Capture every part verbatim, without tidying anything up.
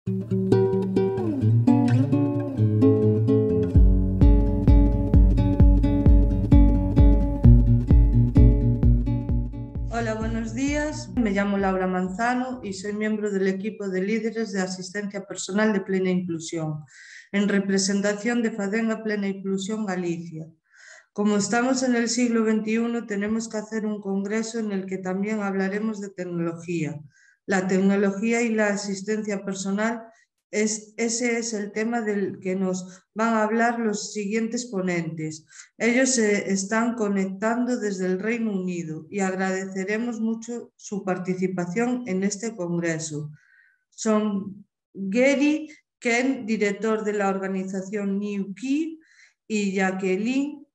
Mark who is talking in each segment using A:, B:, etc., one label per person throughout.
A: Hola, buenos días. Me llamo Laura Manzano y soy miembro del equipo de líderes de asistencia personal de Plena Inclusión, en representación de FADENGA Plena Inclusión Galicia. Como estamos en el siglo veintiuno, tenemos que hacer un congreso en el que también hablaremos de tecnología. La tecnología y la asistencia personal, es, ese es el tema del que nos van a hablar los siguientes ponentes. Ellos se están conectando desde el Reino Unido y agradeceremos mucho su participación en este congreso. Son Gary Ken, director de la organización New Key, y Jacqueline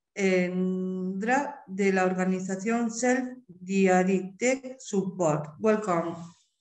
A: Endra de la organización Self-Directed Support. Welcome.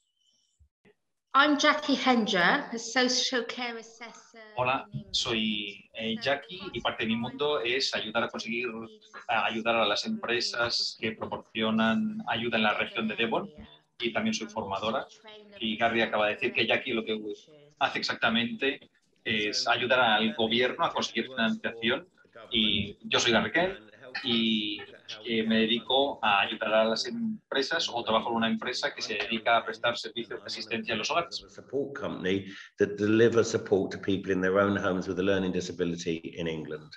B: I'm Jackie Hendra, a social care assessor.
C: Hola, soy eh, Jackie y parte de mi mundo es ayudar a conseguir a ayudar a las empresas que proporcionan ayuda en la región de Devon, y también soy formadora. Y Gary acaba de decir que Jackie lo que hace exactamente es ayudar al gobierno a conseguir financiación, y yo soy Gary Ken y eh, me dedico a ayudar a las empresas, o trabajo en una empresa que se dedica a prestar servicios de asistencia en los hogares.
D: Support company that delivers support to people in their own homes with a learning disability in England.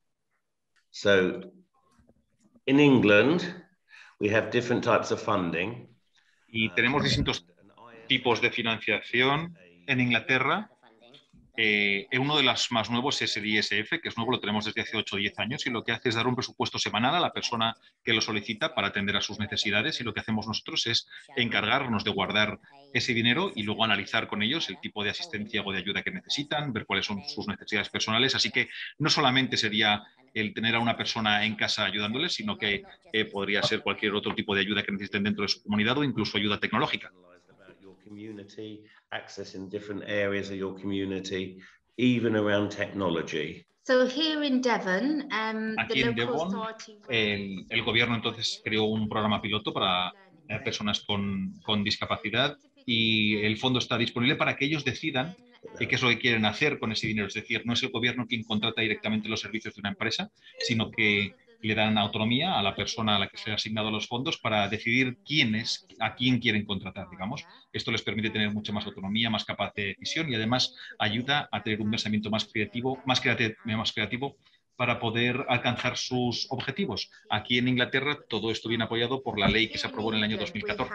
D: So, in England, we have different types of funding.
C: Y tenemos distintos tipos de financiación en Inglaterra. Eh, uno de los más nuevos es el I S F, que es nuevo, lo tenemos desde hace ocho o diez años, y lo que hace es dar un presupuesto semanal a la persona que lo solicita para atender a sus necesidades, y lo que hacemos nosotros es encargarnos de guardar ese dinero y luego analizar con ellos el tipo de asistencia o de ayuda que necesitan, ver cuáles son sus necesidades personales. Así que no solamente sería el tener a una persona en casa ayudándoles, sino que eh, podría ser cualquier otro tipo de ayuda que necesiten dentro de su comunidad, o incluso ayuda tecnológica.
D: Community, access in different areas of your community, even around technology.
B: So here in Devon, um,
C: Aquí en Devon, el, el gobierno entonces creó un programa piloto para eh, personas con, con discapacidad, y el fondo está disponible para que ellos decidan eh, qué es lo que quieren hacer con ese dinero. Es decir, no es el gobierno quien contrata directamente los servicios de una empresa, sino que le dan autonomía a la persona a la que se ha asignado los fondos para decidir quién es, a quién quieren contratar, digamos. Esto les permite tener mucha más autonomía, más capacidad de decisión, y además ayuda a tener un pensamiento más creativo, más creativo, más creativo para poder alcanzar sus objetivos. Aquí en Inglaterra todo esto viene apoyado por la ley que se aprobó en el año dos mil catorce.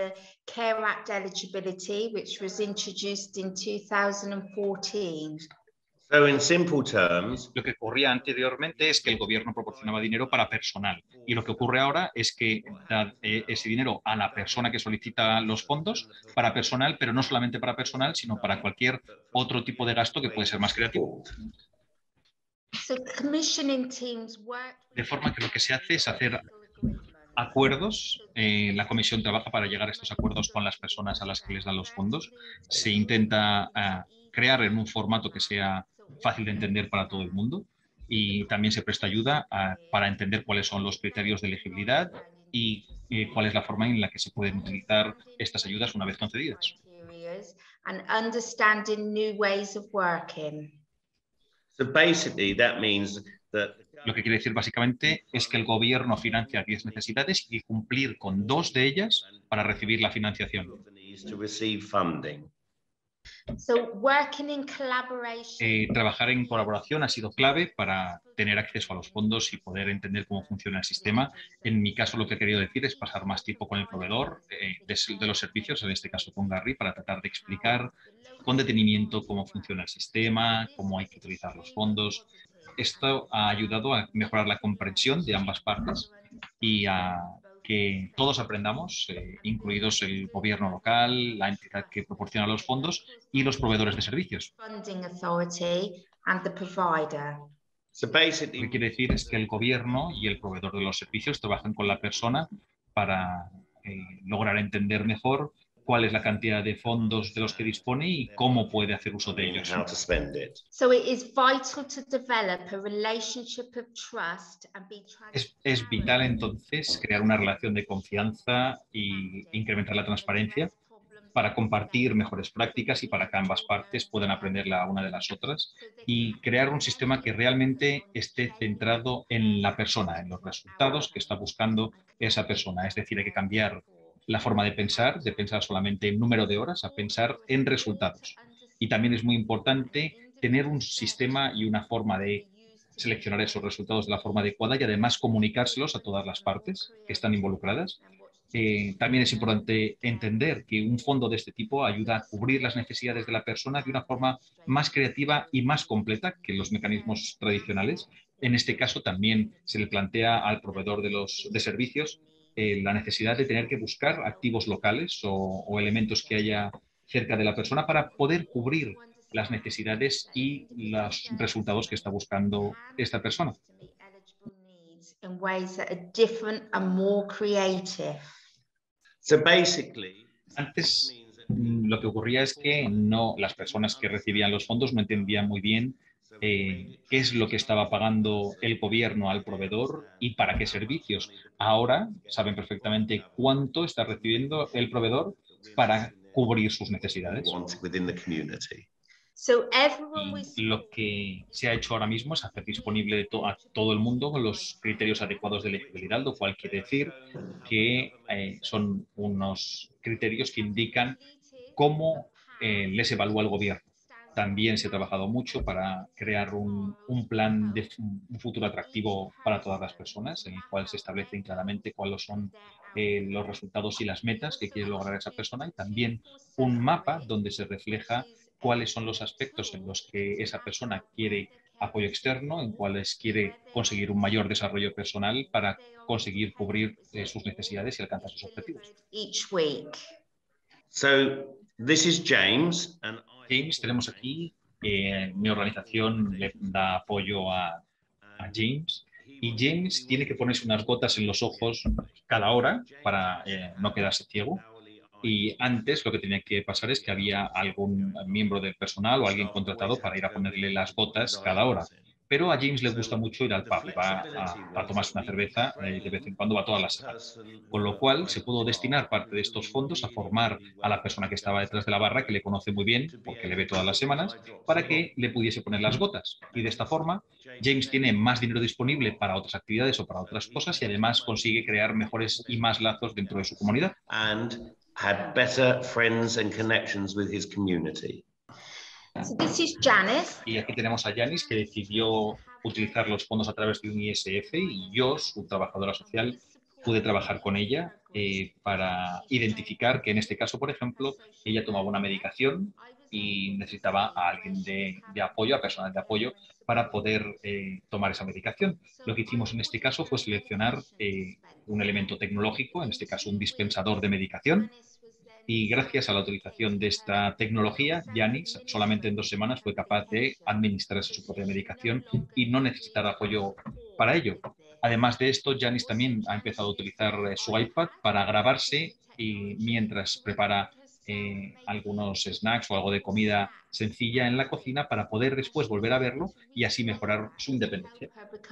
D: So in simple terms,
C: lo que ocurría anteriormente es que el gobierno proporcionaba dinero para personal, y lo que ocurre ahora es que da eh, ese dinero a la persona que solicita los fondos para personal, pero no solamente para personal, sino para cualquier otro tipo de gasto que puede ser más creativo. De forma que lo que se hace es hacer acuerdos. Eh, la comisión trabaja para llegar a estos acuerdos con las personas a las que les dan los fondos. Se intenta uh, crear en un formato que sea fácil de entender para todo el mundo, y también se presta ayuda a, para entender cuáles son los criterios de elegibilidad y eh, cuál es la forma en la que se pueden utilizar estas ayudas una vez concedidas.
D: So basically that means that
C: Lo que quiere decir básicamente es que el gobierno financia diez necesidades y cumplir con dos de ellas para recibir la financiación. Eh, trabajar en colaboración ha sido clave para tener acceso a los fondos y poder entender cómo funciona el sistema. En mi caso, lo que he querido decir es pasar más tiempo con el proveedor eh, de, de los servicios, en este caso con Gary, para tratar de explicar con detenimiento cómo funciona el sistema, cómo hay que utilizar los fondos. Esto ha ayudado a mejorar la comprensión de ambas partes y a que todos aprendamos, eh, incluidos el gobierno local, la entidad que proporciona los fondos y los proveedores de servicios.
D: So basically,
C: Lo que quiere decir es que el gobierno y el proveedor de los servicios trabajan con la persona para eh, lograr entender mejor cuál es la cantidad de fondos de los que dispone y cómo puede hacer uso de ellos. Es, es vital entonces crear una relación de confianza y incrementar la transparencia para compartir mejores prácticas y para que ambas partes puedan aprender la una de las otras y crear un sistema que realmente esté centrado en la persona, en los resultados que está buscando esa persona. Es decir, hay que cambiar la forma de pensar, de pensar solamente en número de horas, a pensar en resultados. Y también es muy importante tener un sistema y una forma de seleccionar esos resultados de la forma adecuada y además comunicárselos a todas las partes que están involucradas. Eh, también es importante entender que un fondo de este tipo ayuda a cubrir las necesidades de la persona de una forma más creativa y más completa que los mecanismos tradicionales. En este caso también se le plantea al proveedor de los de servicios eh, la necesidad de tener que buscar activos locales o, o elementos que haya cerca de la persona para poder cubrir las necesidades y los resultados que está buscando esta persona.
B: In ways that are different and more creative.
D: So basically,
C: antes lo que ocurría es que no, las personas que recibían los fondos no entendían muy bien eh, qué es lo que estaba pagando el gobierno al proveedor y para qué servicios. Ahora saben perfectamente cuánto está recibiendo el proveedor para cubrir sus necesidades.
B: So everyone was...
C: Y lo que se ha hecho ahora mismo es hacer disponible to a todo el mundo los criterios adecuados de elegibilidad, lo cual quiere decir que eh, son unos criterios que indican cómo eh, les evalúa el gobierno. También se ha trabajado mucho para crear un, un plan de un futuro atractivo para todas las personas, en el cual se establecen claramente cuáles son eh, los resultados y las metas que quiere lograr esa persona, y también un mapa donde se refleja cuáles son los aspectos en los que esa persona quiere apoyo externo, en cuáles quiere conseguir un mayor desarrollo personal para conseguir cubrir eh, sus necesidades y alcanzar sus objetivos.
B: Each week.
D: So, this is James. And
C: James, tenemos aquí, eh, mi organización le da apoyo a, a James, y James tiene que ponerse unas gotas en los ojos cada hora para eh, no quedarse ciego. Y antes lo que tenía que pasar es que había algún miembro del personal o alguien contratado para ir a ponerle las gotas cada hora. Pero a James le gusta mucho ir al pub, va a, a tomarse una cerveza eh, de vez en cuando, va todas las semanas. Con lo cual se pudo destinar parte de estos fondos a formar a la persona que estaba detrás de la barra, que le conoce muy bien porque le ve todas las semanas, para que le pudiese poner las gotas. Y de esta forma James tiene más dinero disponible para otras actividades o para otras cosas, y además consigue crear mejores y más lazos dentro de su comunidad.
D: And had better friends and connections with his community.
B: So this is Janice.
C: Y aquí tenemos a Janice, que decidió utilizar los fondos a través de un I S F, y yo, su trabajadora social, pude trabajar con ella eh, para identificar que en este caso, por ejemplo, ella tomaba una medicación y necesitaba a alguien de, de apoyo, a personal de apoyo, para poder eh, tomar esa medicación. Lo que hicimos en este caso fue seleccionar eh, un elemento tecnológico, en este caso un dispensador de medicación, y gracias a la utilización de esta tecnología, Janice solamente en dos semanas fue capaz de administrarse su propia medicación y no necesitar apoyo para ello. Además de esto, Janice también ha empezado a utilizar su iPad para grabarse, y mientras prepara eh, algunos snacks o algo de comida sencilla en la cocina, para poder después volver a verlo y así mejorar su independencia.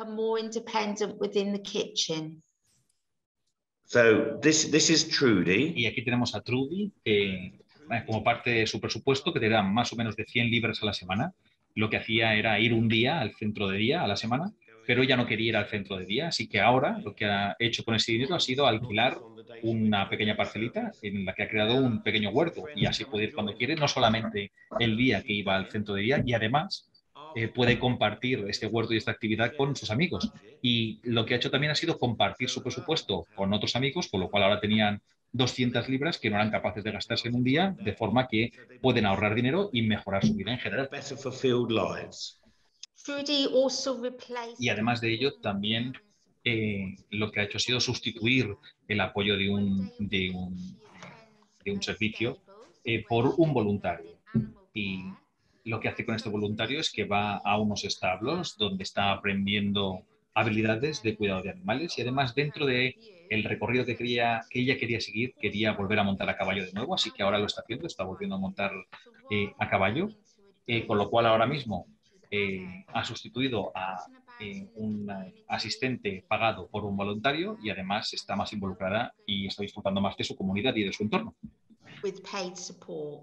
D: So this, this is Trudy.
C: Y aquí tenemos a Trudy, que eh, como parte de su presupuesto, que te da más o menos de cien libras a la semana, lo que hacía era ir un día al centro de día a la semana, pero ella no quería ir al centro de día, así que ahora lo que ha hecho con ese dinero ha sido alquilar una pequeña parcelita en la que ha creado un pequeño huerto, y así puede ir cuando quiere, no solamente el día que iba al centro de día, y además Eh, puede compartir este huerto y esta actividad con sus amigos. Y lo que ha hecho también ha sido compartir su presupuesto con otros amigos, con lo cual ahora tenían doscientas libras que no eran capaces de gastarse en un día, de forma que pueden ahorrar dinero y mejorar su vida en general. Y además de ello, también eh, lo que ha hecho ha sido sustituir el apoyo de un, de un, de un servicio eh, por un voluntario. Y lo que hace con este voluntario es que va a unos establos donde está aprendiendo habilidades de cuidado de animales, y además dentro de el recorrido que, quería, que ella quería seguir, quería volver a montar a caballo de nuevo, así que ahora lo está haciendo, está volviendo a montar eh, a caballo, eh, con lo cual ahora mismo eh, ha sustituido a eh, un asistente pagado por un voluntario, y además está más involucrada y está disfrutando más de su comunidad y de su entorno.
B: with paid support.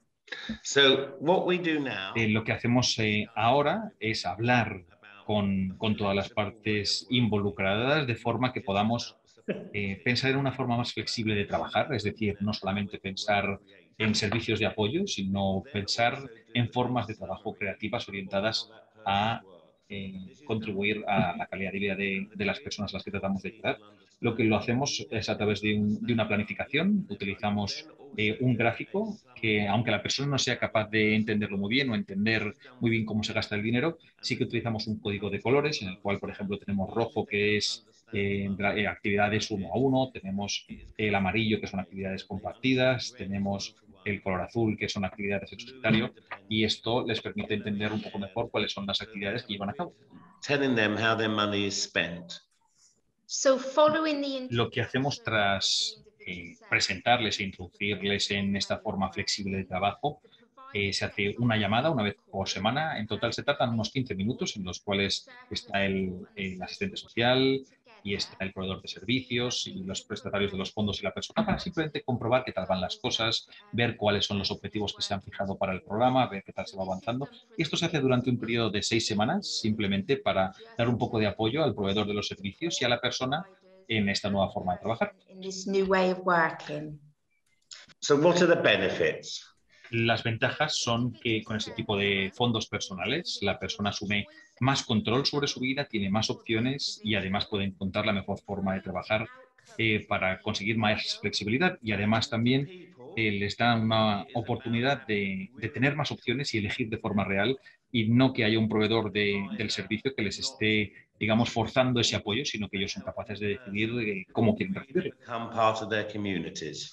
D: So what we do now,
C: Eh, lo que hacemos eh, ahora es hablar con, con todas las partes involucradas de forma que podamos eh, pensar en una forma más flexible de trabajar, es decir, no solamente pensar en servicios de apoyo, sino pensar en formas de trabajo creativas orientadas a eh, contribuir a la calidad de vida de, de las personas a las que tratamos de ayudar. Lo que lo hacemos es a través de, un, de una planificación. Utilizamos eh, un gráfico que, aunque la persona no sea capaz de entenderlo muy bien o entender muy bien cómo se gasta el dinero, sí que utilizamos un código de colores en el cual, por ejemplo, tenemos rojo, que es eh, eh, actividades uno a uno, tenemos el amarillo, que son actividades compartidas, tenemos el color azul, que son actividades en solitario, y esto les permite entender un poco mejor cuáles son las actividades que llevan a cabo.
D: telling them how their money is spent.
B: So following the
C: Lo que hacemos tras eh, presentarles e introducirles en esta forma flexible de trabajo, eh, se hace una llamada una vez por semana. En total se tratan unos quince minutos en los cuales está el, el asistente social y está el proveedor de servicios y los prestatarios de los fondos y la persona para simplemente comprobar qué tal van las cosas, ver cuáles son los objetivos que se han fijado para el programa, ver qué tal se va avanzando. Y esto se hace durante un periodo de seis semanas simplemente para dar un poco de apoyo al proveedor de los servicios y a la persona en esta nueva forma de trabajar.
B: in this new way of working.
D: So what are the benefits?
C: Las ventajas son que con este tipo de fondos personales la persona asume más control sobre su vida, tiene más opciones y además puede encontrar la mejor forma de trabajar eh, para conseguir más flexibilidad, y además también eh, les da una oportunidad de, de tener más opciones y elegir de forma real, y no que haya un proveedor de, del servicio que les esté, digamos, forzando ese apoyo, sino que ellos son capaces de decidir eh, cómo quieren recibirlo.
D: Become part of their communities.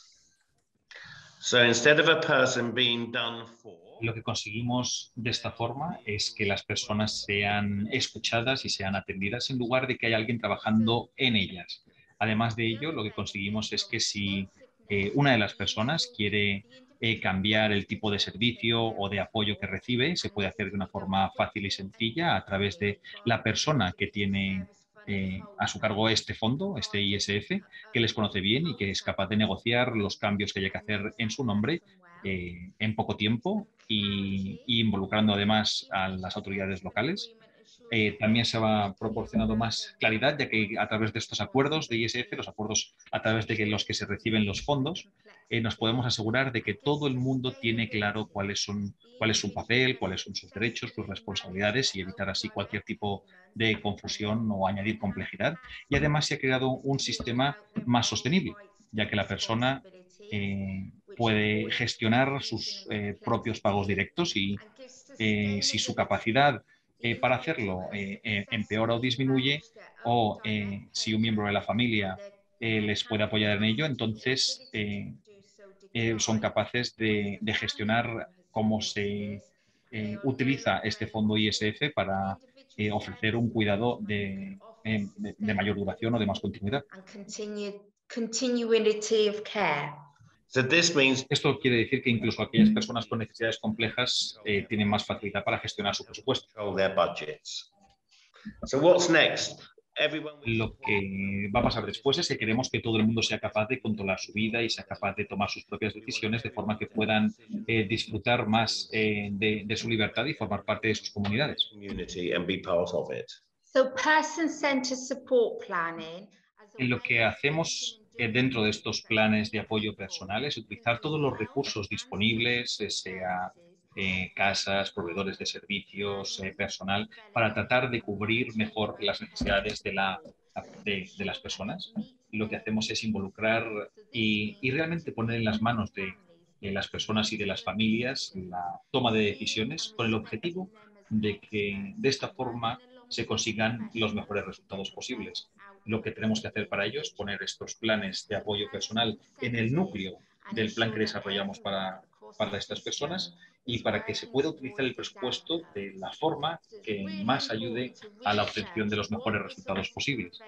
D: So instead of a person being done for,
C: Lo que conseguimos de esta forma es que las personas sean escuchadas y sean atendidas en lugar de que haya alguien trabajando en ellas. Además de ello, lo que conseguimos es que si eh, una de las personas quiere eh, cambiar el tipo de servicio o de apoyo que recibe, se puede hacer de una forma fácil y sencilla a través de la persona que tiene eh, a su cargo este fondo, este I S F, que les conoce bien y que es capaz de negociar los cambios que haya que hacer en su nombre eh, en poco tiempo y, y involucrando además a las autoridades locales. Eh, también se va proporcionando más claridad, ya que a través de estos acuerdos de I S F, los acuerdos a través de que los que se reciben los fondos, eh, nos podemos asegurar de que todo el mundo tiene claro cuáles son, cuál es su papel, cuáles son sus derechos, sus responsabilidades, y evitar así cualquier tipo de confusión o añadir complejidad. Y además se ha creado un sistema más sostenible, ya que la persona eh, puede gestionar sus eh, propios pagos directos y eh, si su capacidad eh, para hacerlo eh, eh, empeora o disminuye, o eh, si un miembro de la familia eh, les puede apoyar en ello, entonces eh, eh, son capaces de, de gestionar cómo se eh, utiliza este fondo I S F para eh, ofrecer un cuidado de, eh, de, de mayor duración o de más continuidad.
B: And continue, continuity of care.
D: so this means
C: Esto quiere decir que incluso aquellas personas con necesidades complejas eh, tienen más facilidad para gestionar su presupuesto.
D: control their budgets. So what's next? Everyone
C: Lo que va a pasar después es que queremos que todo el mundo sea capaz de controlar su vida y sea capaz de tomar sus propias decisiones de forma que puedan eh, disfrutar más eh, de, de su libertad y formar parte de sus comunidades.
D: community and be part of it.
B: So person-centered support planning.
C: En lo que hacemos eh, dentro de estos planes de apoyo personal es utilizar todos los recursos disponibles, eh, sea eh, casas, proveedores de servicios, eh, personal, para tratar de cubrir mejor las necesidades de, la, de, de las personas. Y lo que hacemos es involucrar y, y realmente poner en las manos de, de las personas y de las familias la toma de decisiones con el objetivo de que de esta forma se consigan los mejores resultados posibles. Lo que tenemos que hacer para ello es poner estos planes de apoyo personal en el núcleo del plan que desarrollamos para, para estas personas, y para que se pueda utilizar el presupuesto de la forma que más ayude a la obtención de los mejores resultados posibles.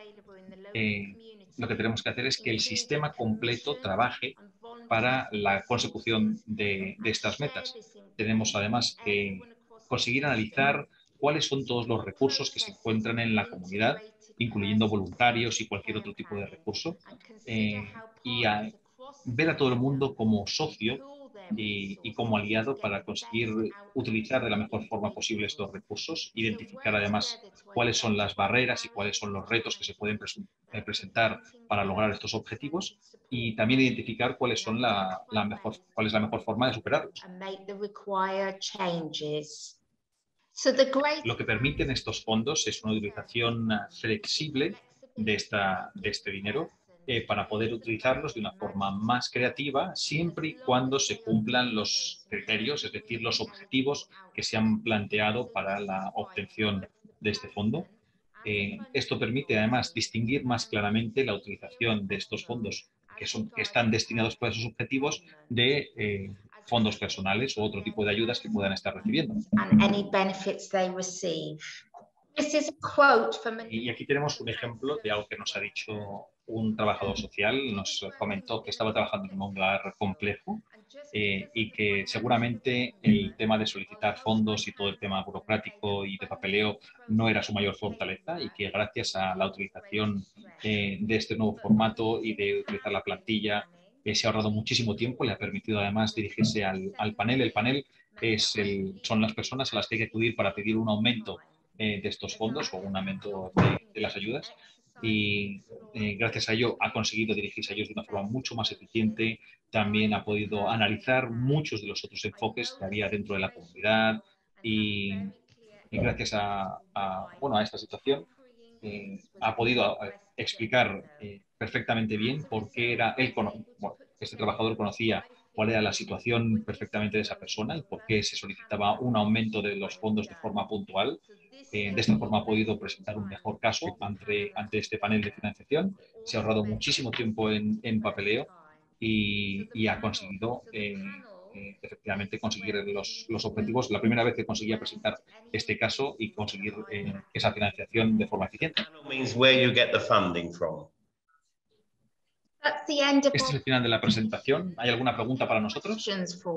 C: Eh, lo que tenemos que hacer es que el sistema completo trabaje para la consecución de, de estas metas. Tenemos además que conseguir analizar cuáles son todos los recursos que se encuentran en la comunidad, incluyendo voluntarios y cualquier otro tipo de recurso, eh, y a, ver a todo el mundo como socio y, y como aliado para conseguir utilizar de la mejor forma posible estos recursos, identificar además cuáles son las barreras y cuáles son los retos que se pueden pres presentar para lograr estos objetivos y también identificar cuáles son la, la mejor, cuál es la mejor forma de superarlos. Lo que permiten estos fondos es una utilización flexible de, esta, de este dinero eh, para poder utilizarlos de una forma más creativa siempre y cuando se cumplan los criterios, es decir, los objetivos que se han planteado para la obtención de este fondo. Eh, esto permite además distinguir más claramente la utilización de estos fondos que, son, que están destinados para esos objetivos de eh, fondos personales o otro tipo de ayudas que puedan estar recibiendo. Y aquí tenemos un ejemplo de algo que nos ha dicho un trabajador social. Nos comentó que estaba trabajando en un hogar complejo eh, y que seguramente el tema de solicitar fondos y todo el tema burocrático y de papeleo no era su mayor fortaleza y que gracias a la utilización eh, de este nuevo formato y de utilizar la plantilla eh, se ha ahorrado muchísimo tiempo. Le ha permitido además dirigirse al, al panel. El panel es el, son las personas a las que hay que acudir para pedir un aumento eh, de estos fondos o un aumento de, de las ayudas. Y eh, gracias a ello ha conseguido dirigirse a ellos de una forma mucho más eficiente. También ha podido analizar muchos de los otros enfoques que había dentro de la comunidad y, y gracias a, a, bueno, a esta situación eh, ha podido eh, explicar eh, perfectamente bien por qué era él, bueno, este trabajador conocía cuál era la situación perfectamente de esa persona y por qué se solicitaba un aumento de los fondos de forma puntual. Eh, de esta forma ha podido presentar un mejor caso ante, ante este panel de financiación. Se ha ahorrado muchísimo tiempo en, en papeleo y, y ha conseguido eh, eh, efectivamente conseguir los, los objetivos. La primera vez que conseguía presentar este caso y conseguir eh, esa financiación de forma eficiente. Este es el final de la presentación. ¿Hay alguna pregunta para nosotros?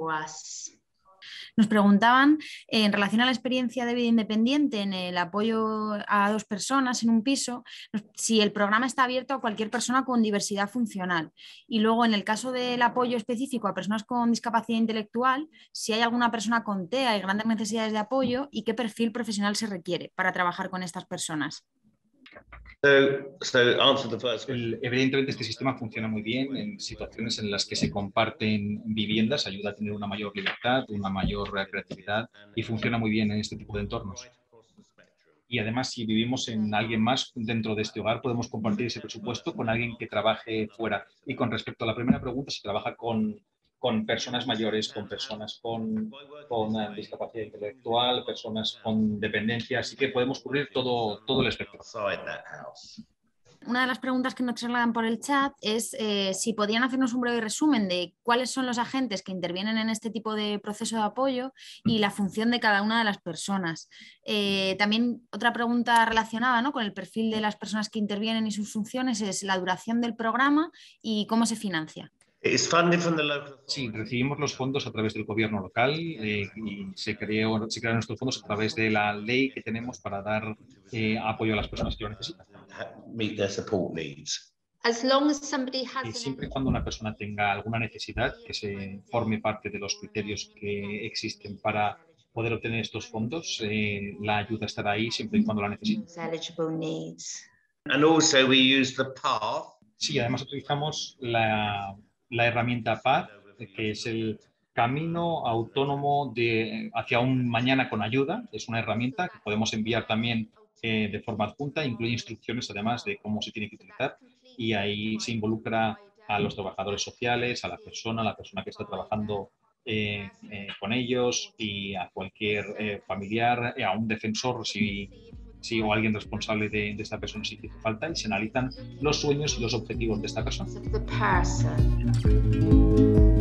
E: Nos preguntaban eh, en relación a la experiencia de vida independiente en el apoyo a dos personas en un piso, si el programa está abierto a cualquier persona con diversidad funcional. Y luego en el caso del apoyo específico a personas con discapacidad intelectual, si hay alguna persona con T E A y grandes necesidades de apoyo y qué perfil profesional se requiere para trabajar con estas personas.
D: So, so answer the first
C: El, evidentemente este sistema funciona muy bien en situaciones en las que se comparten viviendas, ayuda a tener una mayor libertad, una mayor creatividad y funciona muy bien en este tipo de entornos. Y además si vivimos en alguien más dentro de este hogar podemos compartir ese presupuesto con alguien que trabaje fuera. Y con respecto a la primera pregunta, si trabaja con, con personas mayores, con personas con, con uh, discapacidad intelectual, personas con dependencia, así que podemos cubrir todo, todo el espectro.
E: Una de las preguntas que nos trasladan por el chat es eh, si podrían hacernos un breve resumen de cuáles son los agentes que intervienen en este tipo de proceso de apoyo y la función de cada una de las personas. Eh, también otra pregunta relacionada, ¿no?, con el perfil de las personas que intervienen y sus funciones es la duración del programa y cómo se financia.
C: Sí, recibimos los fondos a través del gobierno local eh, y se, creó, se crearon estos fondos a través de la ley que tenemos para dar eh, apoyo a las personas que lo necesitan. Y siempre y cuando una persona tenga alguna necesidad que se forme parte de los criterios que existen para poder obtener estos fondos, eh, la ayuda estará ahí siempre y cuando la necesite. Sí, además utilizamos la, la herramienta P A D, que es el Camino Autónomo de, hacia un mañana con ayuda. Es una herramienta que podemos enviar también eh, de forma adjunta, incluye instrucciones además de cómo se tiene que utilizar y ahí se involucra a los trabajadores sociales, a la persona, a la persona que está trabajando eh, eh, con ellos y a cualquier eh, familiar, a un defensor si, si o alguien responsable de, de esta persona si hace falta, y se analizan los sueños y los objetivos de esta persona.